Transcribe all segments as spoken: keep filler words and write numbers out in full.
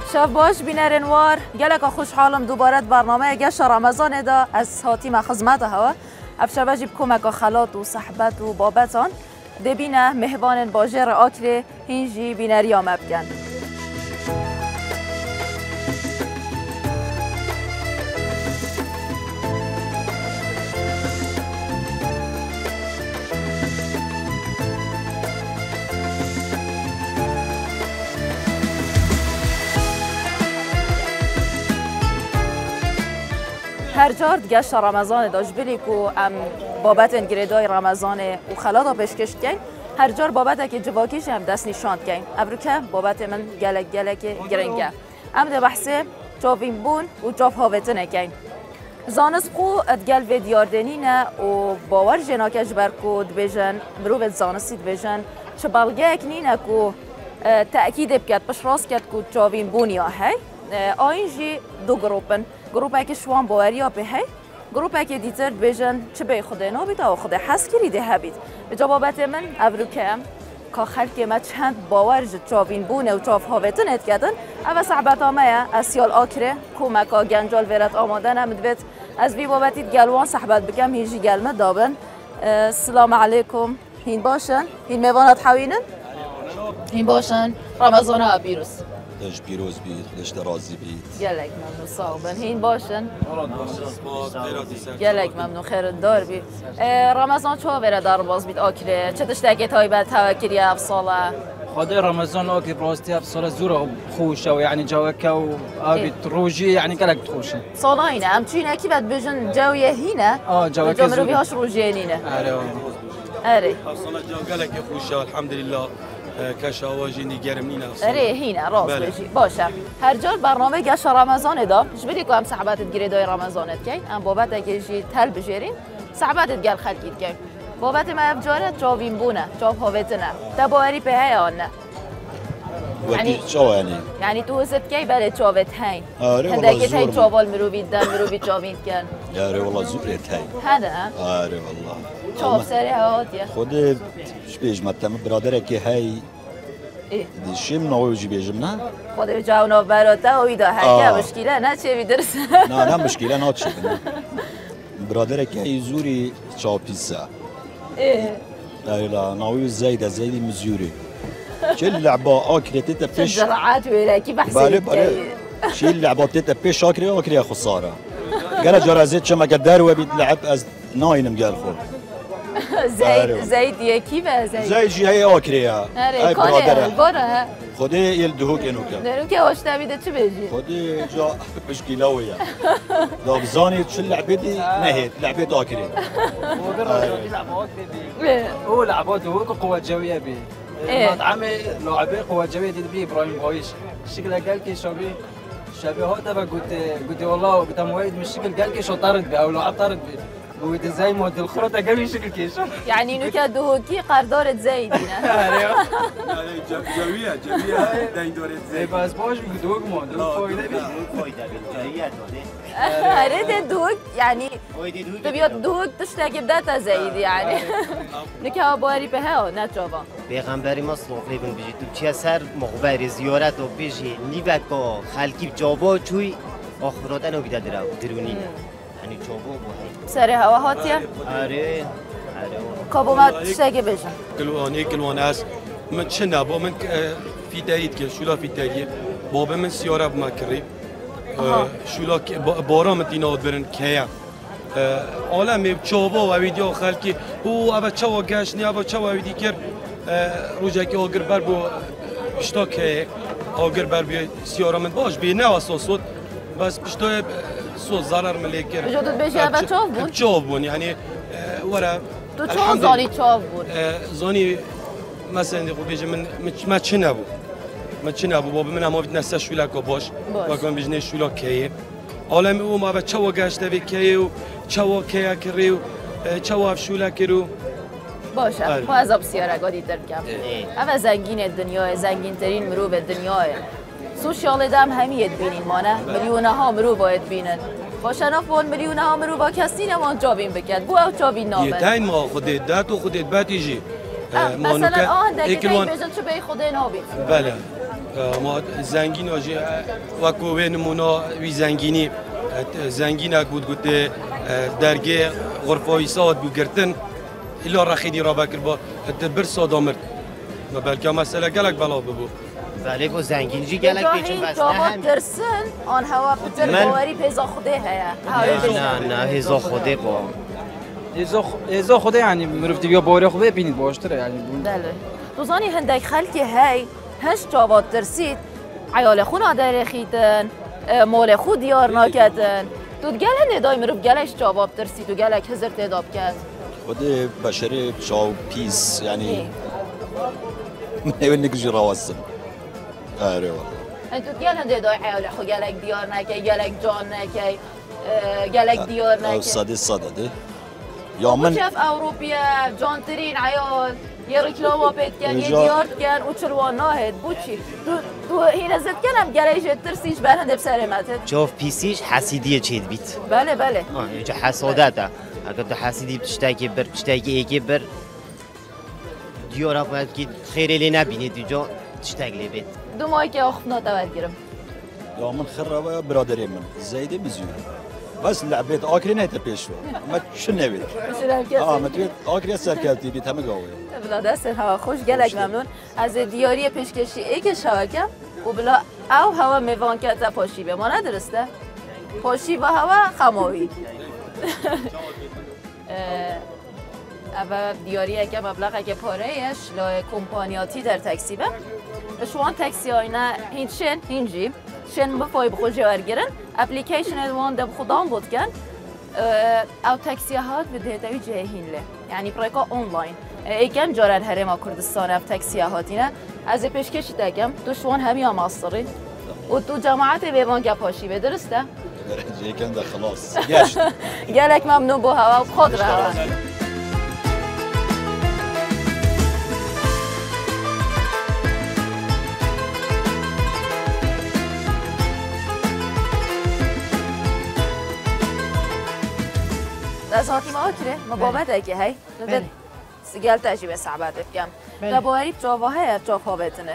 شب باش بینرنوار گلک خوشحالم دوباره برنامه گشت رمضان دا از هاتیم خدمت هوا افشبه جیب کمک خلات و صحبت و بابتان دبینه مهوان باجر آکل هینجی بینریا مبکن هر جار گشت رمضان داشت بلی کو ام بابت انگریدای رمضان و خلادا پیشکش کن هر جار بابت که جواکیش هم دست نشاند کن ابرو که بابت من گلک گلک گرنگه ام ده بحث جاوین بون و جاف هاوتنه کن زانست خو ادگل و دیاردنینه و باور جناکش برکو دبیجن مروبت زانستی دبیجن چه بلگه اکنینه کو تأکید بکد پش راست کد کو جاوین بون یا هی آینجی دو گروپن گروپی که شوان باوریا به هی گروپی که دیتر بیشن چه به خدا نبید و خدا حس کردی هبید به جوابت من ابروکم که خلک ما چند باور جاوین بونه و جاف هاوتن ات کردن اما صحبت آمه اسیال آکره کمکا گنجال ورد آمادن هم دوید از بی بابتید گلوان صحبت بکم هیچی گلمه دابن السلام علیکم هین باشن هین میوانات حوینن هین باشن رمضان ها بیروز خودش پیروز بید، خودش درازی بید. گلک ممنون صاحبن هین باشن. گلک ممنون خیرت دار بید. رمضان چه وره دار باز بید آکره؟ چه تشتاقی تایبت توکلی افصاله؟ خدا رمضان آکی براستی افصاله زور خوشه و یعنی جوکه و آبی روجی یعنی گلک خوشه. صاله اینه. ام چی نکی بعد بجن جویه هینه؟ آه جوکه زور. جمرو بیاش روجی اینه. آره. آره. افصاله جو گلک خوشه الحمدلله. کشاواجی نگرمینه اره هینه راست بشی باشه هر جال برنامه گشت رمضان دا جبری که هم صحبتت گریدای رمضانت کی ام بابت اگه جی تل بجرین صحبتت گل خلقیت کی بابت ما افجارت جاوین بونه جاو هاوتنه تباری به هی آنه یعنی چاو یعنی یعنی تو حست کی بله جاوت هین آره والله هندگی تای جاوال مروبید دن مروبید جاوین کن آره والله زورت هی هذا آره والله چاو سری هاتیه خود شبیج متم برادر که هی دیشیم نویجی بیجم نه خود جاونا براتا و ایدا هر مشکله نه چه بیدرس نه نه مشکله نه چه برادر که هی زوری چاو پیزا ايه لا نوی زاید زایدی مزیوری چه لعبه آکرتی تپش زراعات ولا كيف احسن بله بله شيء لعبه تپش آکری آکری خساره قال جرازت شما قدر و بيتلعب از ناينم قال خو زايد زايد يا كيف زايد زايد جي هي آکری هاي برادر برا خودی یلدهو کنو که دارو که واش تبیده چه بيجي خودی جا مشكلويه داب زاني شو اللعبه دي نهيت لعبه آکری هو برا لعبات بي هو لعبات هو قوه جويه بي مطعم لعبه قوه جويه دي بي ابراهيم غويش الشكل قال كي شبي شبي هو تبع قلت قلت والله قلت مويد من الشكل قال كي شو طارد بي او لعب طارد بي قلت زي مود الخرطه قال شكل كيش يعني نكده كي قردورة زايدنا جويه جويه داي دورت زي بس باش بدوق مود فايده بي فايده بالجايات هريد دوق يعني تبيات دوق تشتاقي بداتا زايد يعني نكها باري بها نتجابا پیغمبری ما صلی الله علیه و بيجي تو چه سر مقبر زیارت و بيجي نیبکا خلکی جابا چوی آخراتن و بیده درو درونی یعنی جابا بوهی سر هوا هاتیه آره کابو ما تشتاقي بيجا كلواني كلواناس من شنا بو من في دايت كل شو لا في دايت بابا من سياره بمكري شو لا بارا مدينه برن كيا عالم چوبا و ویدیو خلکی او ابا چوا گشنی ابا چوا ویدی کر روزی که آگر بر بو پشتا که آگر بر بی سیارا من باش بی نه اساسود بس پشتا صوت ضرر ملیک کر بجود بيجي ابا چاو بون چاو بون یعنی ورا تو چاو زانی چاو بون زانی مثلا خو بیجه من ما چه نبود ما چه نبود بابا من هم نسته شولا که باش و کن بیجنه شولا که عالم او ما به چوا گشته به کیو چوا کیا کریو چوا افشولا کرو باشه ما از بسیار گادی ترکم اما زنگین دنیا زنگین ترین مرو به دنیا سوشیال دم همیت بینین مانه میلیون ها مرو باید بینن باشه نفون میلیون ها مرو با کسی نمان جابین بکن بو او جابین نامن یه تاین ما خودت دات و خودت باتیجی مثلا آه دقیقه بیشتر چه به خود نابید بله ما زنگین آجی وکو به نمونا وی زنگینی زنگین اک بود گوته درگه غرفه ساد بگرتن الا رخیدی را بکر با تبر سادامر و بلکه مسئله گلک بلا ببو ولی کو زنگینجی گلک بیچون بس نه هم درسن آن هوا بتر باوری پیزا خوده هیا نه نه هزا خوده با ازا خدا یعنی مرفتی بیا باوری خوبه ببینید باشتره یعنی بله دوزانی هندک خلکی هی هش جواب ترسید عیال خون داره خیتن مال خود دیار ناکدن تو گله ندای مروف گلش جواب ترسید و گلک هزار تداب کرد خود بشری شاو پیس يعني نيجي رواسم آره والله تو گله ندای عیال خو گلک دیار نکی گلک جان نکی گلک دیار نکی صدي صدده یا من شاف اوروبیا جان ترین عیال یه رکلام پیدا کن یه دیار کن و چلوان ناهد بوچی تو تو هین زد کنم گلایش ترسیش برنده بسرمته جوف پیسیش حسیدیه چید بیت بله بله آه اینجا حسادته اگر تو حسیدی بتشتاقی بر بتشتاقی ایکی بر دیارا باید که خیلی لی نبینید اینجا تشتاق لی بید دو ماهی که آخفنا تورگیرم یا من خرابه برادری من زیده بزیون بس لعبت آکری نه تپیشو ما شو نبید آه ما توی آکری سرکلتی بیت همه گاوی بلا دست هوا خوش گلک ممنون از دیاری پیشکشی ای که شاکم و بلا او هوا میوان که تا پاشی به ما ندرسته پاشی با هوا خماوی اول دیاری که مبلغ که پاره ایش لای کمپانیاتی در تاکسی به شوان تاکسی های نه هینچن هینجی شن بفای بخوش جوارگرن اپلیکیشن وان دب خدام بود کن او تاکسی هات بده توی جهین له یعنی پرکا آنلاین ایکم جارد هرما کردستان اف تاکسی هاتینه از پیشکشی تکم تو شوان همی آماستری و تو جماعت بیوان که پاشی به درسته؟ یکم ده خلاص گشت گلک ممنون با هوا و خود رها از هاتی ما آکره مبابت اکی هی نبید سیگل تجیب صعبت بکم لبواری بجاوه های بجاوه ها بتنه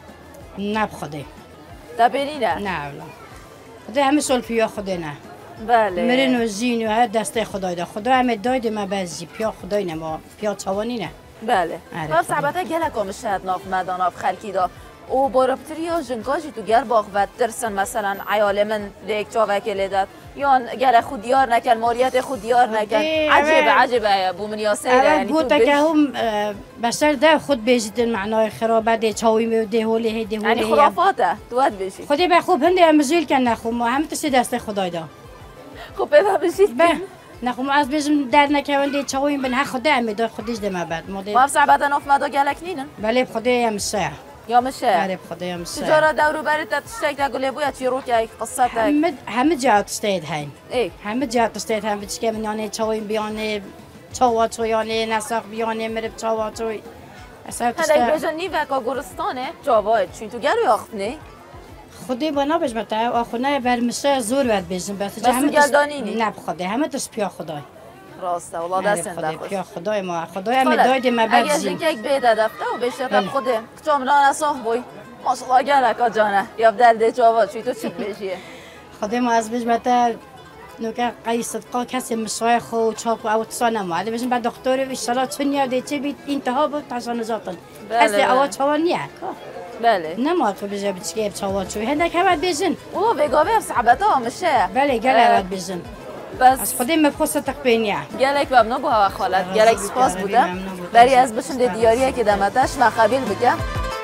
نه بخوده دبینی نه؟ نه اولا خدا همه سال پیا خوده نه بله مرن و زین و هر دسته خدای ده خدا همه داید ما بعضی پیا خدای نه ما پیا چوانی نه بله و صعبت ها گلک همشه ناف مدان آف خلکی دا و باربتری ها جنگاجی تو گر باغ و درسن مثلا عیال من لیک جاوه که لیدد یا گل خود دیار نکن ماریت خود دیار نکن عجیبه عجیبه بو من یاسه یعنی تو بگو که هم بسر ده خود بیزیدن معنای خرابه ده چاوی می ده هوله ده هوله یعنی خرافاته دواد بشید خودی به خوب هنده هم زیل کن نخو ما همه تسی دست خدای دا خوب ببا بشید به نخو ما از بیزم در نکوان ده چاوی من ها خوده همه دا خودیش ده ما بعد ما ده ما هم صعبتا ناف مدا گلک نینن بله بخوده هم سه یا مشه بله بخوده هم سه تجارت دورو بری تشتک تقوله بویا چی رو که قصتک همه همه جات استید هین ای همه جات استید هم بچه من یعنی چاوی بیانه چاواتو یعنی نساق بیانه مرب چاواتوی اصلا هنده بجن نیوکا گرستانه جاوای چون تو گروی آخت نه خودی با نباش بته آخونه بر مسه زور ود بیزن بس بس گلدانی نی نه بخوده همه دست پیا خدای راسته والله دست خدای خوش پیا خدای ما خدای هم داید ما اگه بزین جنگ یک بیده دفته و بشه تب خوده کچام لانا صاح بوی ماشالله گلکا جانه یا بدل ده جاوا چوی تو چی بشیه خدای ما از بیش بته نوکه قیس صدقا کسی مسوای خو چاپ و اوتسانه ما علی بزن بعد دکتر و اشتلا چونیا ده چه بیت انتها بود تاسان زاتن اصل اول چوانیه بله نما تو بجا بچگه بچاوا چوی هندک هم بزن او بگاوه صعبتا مشه بله گله بزن بس از خودی مفخوص تقبینیه گلک ممنون با خالت گلک سپاس بودم بری از بشنده دیاریه که دمتش مقابل بگم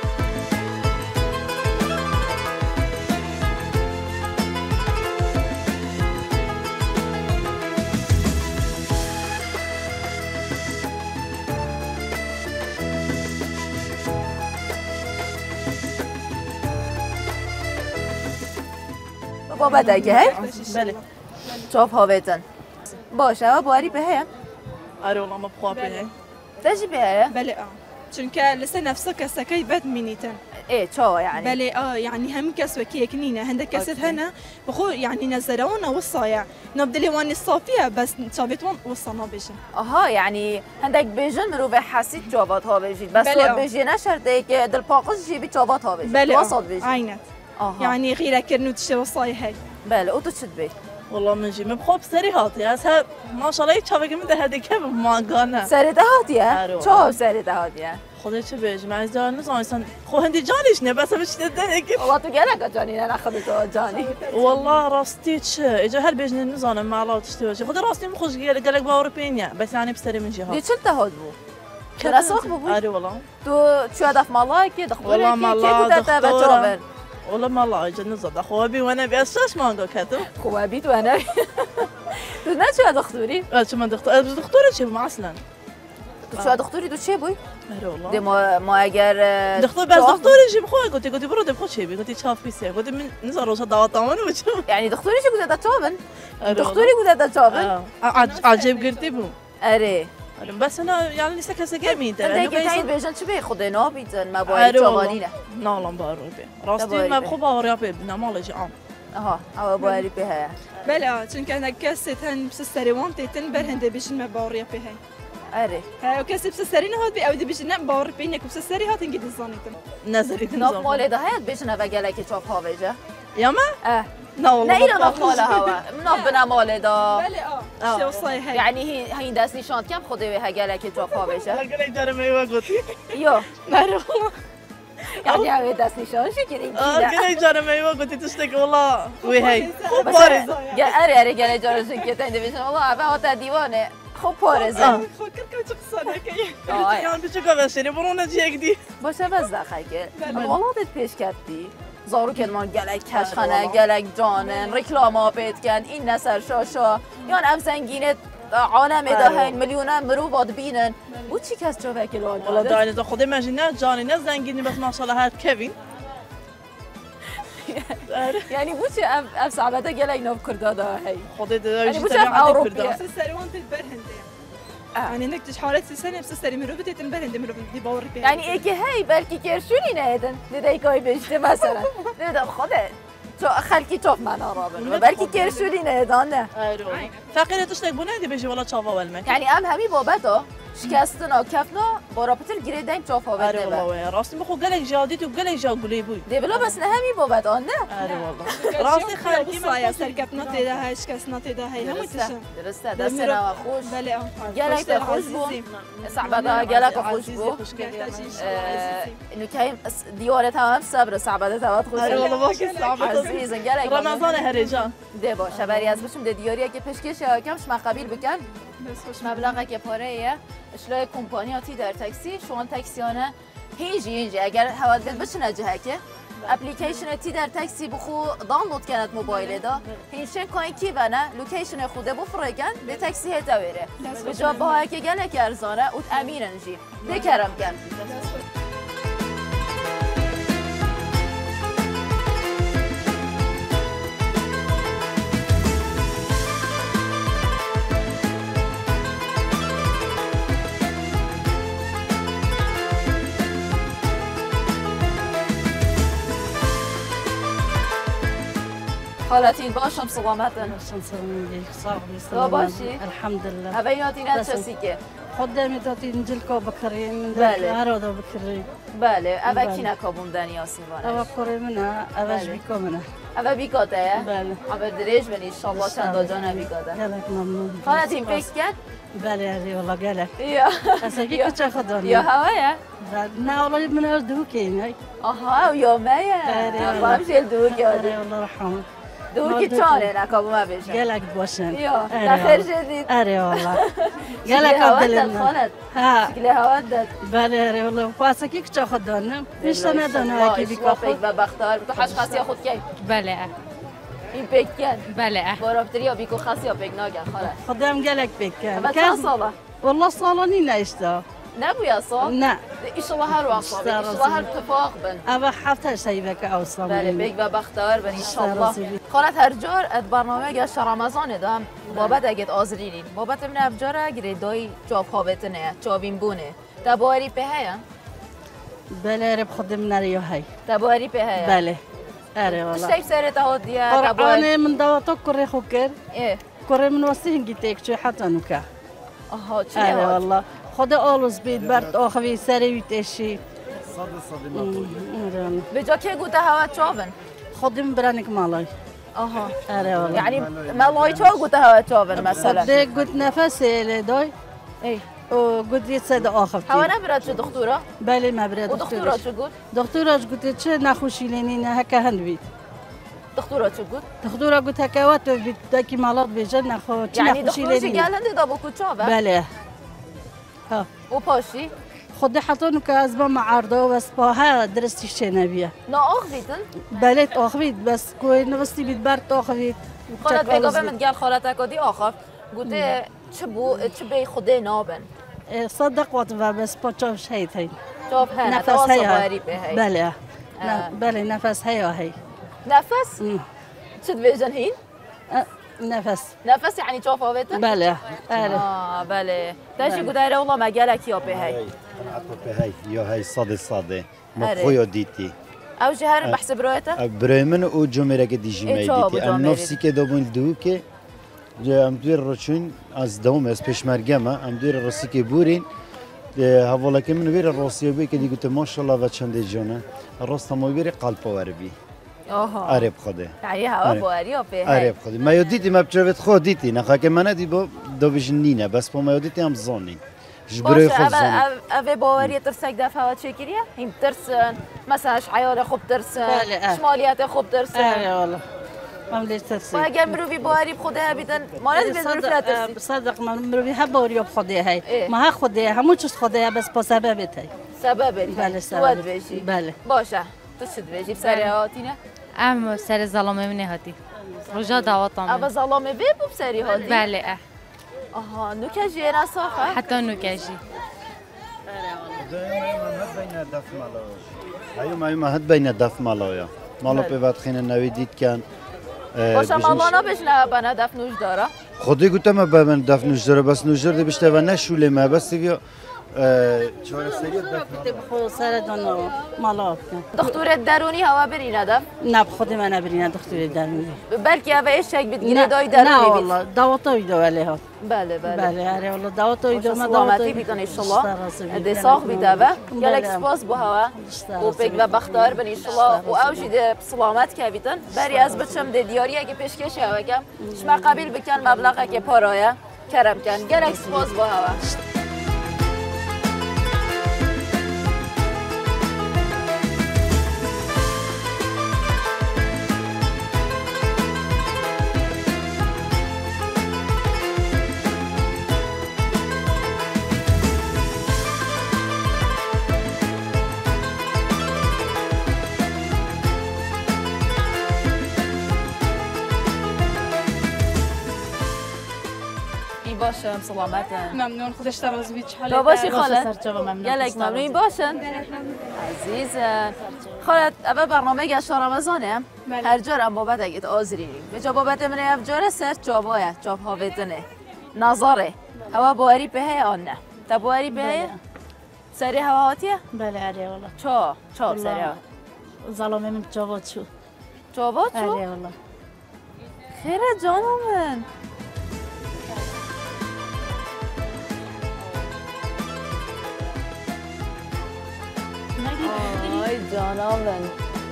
بابا دگه هی؟ بله چاپ ها بیتن باشه و باری به هم؟ آره والله ما بخواه بینه تجی به هم؟ بله اه چونکە لەسەر نەفسە کەسەکەی بەد مینیتن. ايه چاوە يعني بەێ ئا یعنی هەموو کەس وەکیەک نینە هەندێک کەست هەنە بخۆ یعنی نەزەرەوە وەسایە نابدلێوانی سافیە بەس چاوێتوان وەسا نابێژن. آها يعني هندك بيجن مرو بحسيت جوابات ها بيجي بس بله. هو بيجي نشرته که دل پاقش جيبي جوابات ها بيجي بەێ وسط بيجي عینەت آها یعنی غیرەکردن و تشتێ وەسای هەی. بله او تو چت بي والله من جي مبخوب سري هاتي هسه ما شاء الله يتشافك من ده هدي كيف ما قانا سري دهاتيه آره. چاو سري دهاتيه خدا چه بيجي مع زار نظام انسان خو هندي جانيش نه بس مش تدنك والله تو گلک جاني انا اخذته جاني والله راستي تش اجا هل بيجي النظام ما الله تشتوي خدا راستي مخش قال قالك باور بينيا بس يعني بسري من دي جهات چلت هاد بو كلا ساق بو اري والله تو شو هدف مالك كي دخول والله ما الله دكتور دكتورة والله ما الله اجا نظام اخوابي وانا باساس ما قال كتب خوابيت وانا تو نه شو دكتوري شو ما دكتور دكتورة شي ما اصلا تو شو دكتوري تو چه بوي اري والله دي ما ما اگر دكتور بس دكتور يجيب خوي قلت قلت برو دبخو شي قلت شاف بيسي قلت من نزل روسا دعوة طامان وشو يعني دكتوري شو قلت تشوفن دكتوري قلت تشوفن عجيب قلتي بو اري بس انا يعني لسه كاسه جيمين ترى انت كنت بيجن شو بي خذ نابيتن ما باي جوالينا نالم بارو بي راستي ما بخو باور يا بي بنا مالي عام اها او باوري بها بەێ چونکە هەندێک کەسێت هەن پسە سەریوان تێتن بەر هەندێک بێژن مە باوەڕیە پێ هەی. اري ئەو کەسی پسە سەری نەهات بێ ئەو دەبێژن نە باوەڕ پێینێک پسە سەری هاتن گی دەزانیتن. نزلت ناف مالي ده هيك بيجن هذا قالك تشوف ها بيجا يا ما اه لا والله نيرا ناف مال هوا ناف بنا مالي ده بەێ ئا شتێ وەسای هەی. يعني هي هي داس نشان كم خذي بها قالك تشوف ها بيجا قال جرى ما يوقتي يو نعرف يعني هاي داس نشان شو كده اه قال جرى ما يوقتي تشتك والله وي هي بس يا اري اري قال جرى شو كده عندي بيجن والله ابا هو ديوانه خو بارزه خۆ کردکە چ قسانەکەی. يعني بتشوف بس يعني برونا جيك دي باشه بس دخل والله دت پیش کردی زارو که ما گلک کشخانه گلک جانن رکلاما پیت کن این نسر شاشا یان ام زنگینه عالم ده میلیون مرو باد بینن او چی کس جو وکیل والله داينا ده خدي ماجينا جاني ناس زنقيني بس ما شاء الله هاد كيفين یعنی بو چی ام ام صعبته گلک نو کرده ده هی خدي ده يعني بو چی ام اوروبیه پسە سەریوان تێت بەر هەندێ. يعني هەندێک تش حالەتی سەنێ پسە سەری مرۆڤ تێتن بەر هەندێ مرۆڤ دی باوەڕی پێ. يعني ايكي هي بركي كيرشوني نايدن ديدي كوي بيشتي مثلا ديدا خده تو خلكي توف معنا رابن بركي كيرشوني نايدن نه فقيرة تشتك بنادي بيجي ولا تشافا والمك يعني ام همي بابتو شکستنا کفنا با رابطه گریدن چاپ ها آره والله راستي بخو قالك جاديت وقالك جا قولي بوي دي بلا بس نه همي بابت آن نه آره والله راستي خالتي سایه سەرکەوتنا تێدا هەیە شکستنا تێدا هەیە هەمووی تشن. درسته دستنا خوش بەێ ئا گلک خوش بو صعبه گلک خوش بو انه كاين ديورت هم صبر صعبه توات خوش آره والله باكي صعبه عزيزا گلک رمضان هرجان ده باشه برای از بشم ده دیاری که پیشکش کمش ما قبیل بکن مبلغی که پاره اشلای کمپانیاتی در تاکسی شوان تاکسیانه هیچ اینجا اگر حواد بد بچنه جهه که اپلیکیشن تی در تاکسی بخو دانلود کند موبایل دا هیچ کاری کی بنا لوکیشن خوده بفرگن به تاکسی هتا بره به جا با که گله که ارزانه اوت امینن جی دکرم کن حالتين باشم سلامتن صار باشي الحمد لله أبيناتي نتشسيكي خدامي داتي نجلكو بكرين من بله. هرادا بكرين بله أبا بله. كي نكابون داني آسيبانش أبا كوري منها أباش بله. بيكو منها أبا بيكاته بله أبا دريج بني إن شاء الله چند جانا بيكاته قالك ممنون حالتين بيك كد بله هذه والله قالك يا أساقي كنت أخذوني يا هوايا نا والله من أردوكين هاي أها ويوميا بله. بامشي الدوكي أري والله رحمه دوكي چانه نكابو ما بيشن قالك بوشن يا تخير جديد أري والله قالك عبد هودت الله خالد ها شكلي هودت بله أري والله واساقي كنت أخذوني مش أنا دانا هاكي بيك بيكو ببختار تو حش خاصی خود کی بله این پیک کن بله بارابتریا بیکو خاصی پیک ناگن خالد خدام قالك بيك بس چند ساله والله صالوني نايشتا نبويا صح لا ان شاء الله هر وقت ان شاء الله هر اتفاق بن أبا حفتها شيبك أوصل بله بیک و بختار بن ان شاء الله خالد هر جار اد برنامه گشت رمضان دام بابت اگه آزرینین بابت من افجار گری دای جاب هابتنه جابین بونه دباری به هیا بله رب خودم نریو هی تبواری به هی بله آره والله اشتای سر تا دیا قرآن من دواتا کره خو کر ايه کره من واسه هنگی تک چه حتی نکه آها چی آره والله خود آلوز بید برد آخوی سری ویتشی صد صد ما به جا که گوته هوا چاون خودم برانک مالای آها آره والله يعني مالای چا گوته هوا چاون مثلا ده گوت نفس لدای ايه و گوت یه صد آخفتی هوا نبرد شو دكتوره بله مبرد و دكتوره شو گفت دکترش گوت چه نخوشی لینی نه هک هند بید دكتوره شو گفت دکتر گوت هک وقت بید دکی مالات بیجن نخو چه يعني نخوشی دكتورش لینی قال هندي دابو كوتشابه بله ها و پاشی خود حتی نو که از با معارضه و بس با ها درستی شنبیه نا آخویتن بله آخوید بس کوی نوستی بید برد آخوید خالت بگاه من گل خالت کدی آخف گوته چه بو چه بی خوده نابن صدق وقت و بس با چاوش هید هید چاپ هنه نفس تواصل هیا باری به هی بله نه بله نفس هیا هی نفس شد بیجن هین نفس نفس يعني چاپ آویتن بله آره آه بله تاشی گوته را والله ما گلک یا به هی به هی یا هی صد صد ما خویا دیتی او جهر بحسب رویته برای من او جمعه که دیجی می دیتی ام نفسی که دابون دو که ام دویر روچون از دوم از پشمرگمه ام دویر راسی که بورین حواله که من ویر راسی بی که دیگه ماشاءالله و چنده جانه راست ما ویر قلب وربی آها عرب خوده يعني هوا بواري او به عرب خوده ما یادیتی ما بچوت خود دیتی نه که من دی با دو بجنینه بس با ما یادیتی هم زانی جبري خود زانی اوه بواري ترسك دفعه و چکریه هم ترسن مثلا عیال خوب ترسن شمالیت خوب ترسن آره والله من لیش ترسی و اگر مروی بواری بخوده بیدن ما ندی به ظروف ترسی صدق من مروی ها بواری بخوده های ما ها خوده همون چیز خوده بس با سبب تی سبب بله سبب بشی بله باشه تو شد بشی سر هاتینه ام سر ظلامه من هاتی رجا دعوتام ابا ظلامه بی بو سری هاتی بله اه آها نوکجی نساخه حتی نوکجی هاي ما ما هاد بين الدف مالايا مالو بيبات خين النوي ديت كان باشه مالانا بش نه بنا دف نوش داره خودی گفتم ما بمن دف نوش داره بس نوش داره بیشتر و نشوله ما بس دیگه چهار سری دف خود سر دانو مالا دکتر درونی هوا بری ندف نه خود من نبرین دکتر درونی بلکه اوه ایشک بتگیره دای درونی نه والله دعوتای دو ولی ها بله بله بله آره والله دعوتای دو ما دعوتی بیتن انشالله ده ساخ بیتابه گلک سپاس بو هوا و پیک و بختار بن انشالله و اوشی ده سلامت که بیتن بری از بچم ده دیاری اگه پیشکش هوا کم شما قبیل بکن مبلغ که پارایه کرم کن گلک سپاس بو هوا باشم سلامتن ممنون خودش تراز بی چه تو باشی خالد ممنون گلک ممنون باشن عزیزم خالد اول برنامه گشت رمضانه هر جارم بابت اگه آزری به جا بابت من افجار سر جابایه جاب هاویتنه نظاره هوا بواری به هی آن نه تا بواری به هی سری هوا هاتیه بله آره والله چا چا سری هوا ظلامه من جواد شو جواد شو آره والله خیره جانم من آی جانم من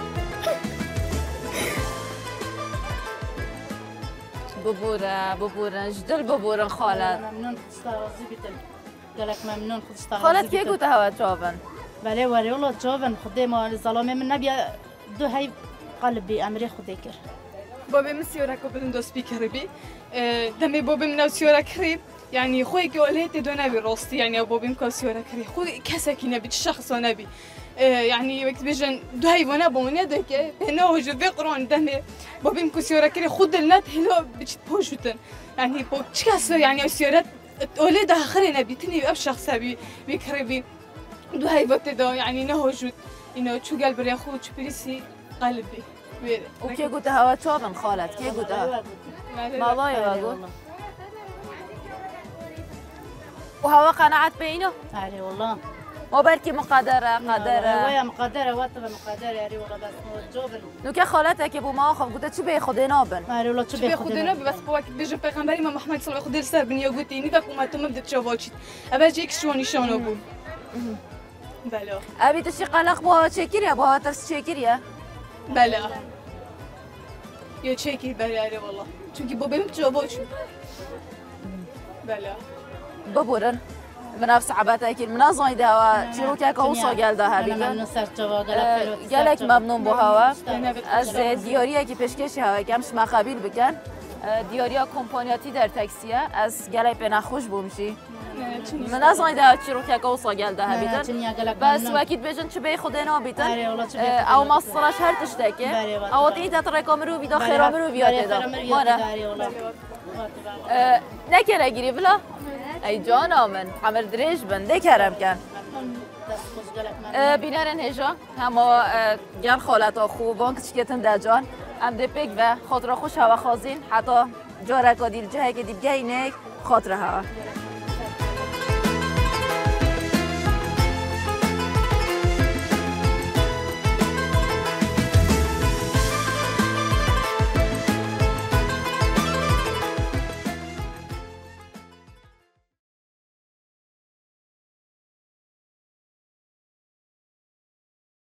ببوره ببوره جدل ببورن خالد ممنون استرازی بیتن گلک ممنون خود استرازی خالد کی گوته هوا چاون بله ولی والله جوان خودی ما ظلامه من نبیا دو هی قلبی امری خودی کر بابي من سيورا كوبلن دو سبيكر بي دمي بابي من سيورا كريب يعني خوي قولت دو نبي روستي يعني بابي من سيورا كريب خوي كسكي نبي الشخص نبي يعني وقت بيجن دو هاي وانا بوني دك هنا وجو بيقرون دمي بابي من سيورا كريب خد النت هلا بتش بوجتن يعني بو تشكاس يعني سيورا ولد اخر نبي تني اب شخص بي بكربي دو هاي وقت دو يعني نهوجود انه شو قلب يا اخو بريسي قلبي وكي قلت هوا چاون خالد كي قلت هوا مالای بگو و هوا قناعت بینه آره والله ما بركي مقدره قدره ويا مقدره وطبه مقدره يعني والله بس جوبن نو که خالتك ابو ما خب قلت چی به خود نابن آره والله چی به خود نابن بس با وقت بيجي پیغمبر امام محمد صلی الله علیه و سر بنیا گوتی نی بک اومد تو مبد چواچید اول جیک شو نشانه بود بله ابي تشي قلق بو چکریه بو ترس چکریه بله یا چکی بله آره والله چونکی با بهم چواچ بله ببورن بنفس عباتك من زايده و چروکه اوسا گلده هبی من سر چوا گلک ممنون بو هوا از دیاریه که پیشکش هوا کمش مخابیل بکن دیاریا کمپانیاتی در تاکسیه از گلای پنا خوش بومشی من زايده چروکه اوسا گلده هبی بس وقتی بجن چه به خود اینا بیتن او مصرش هر تشتکه او تیت ترکامرو بیدا خیرامرو بیاد دا نکره گیری بلا ای جانا من حمر دریج بنده کرم کن بینرن هجا هما گل خالتا خوب وان کچکتن در جان ام دپک و خاطر خوش هوا خازین حتی جارکا دیل جهه که دیگه اینک خاطر هوا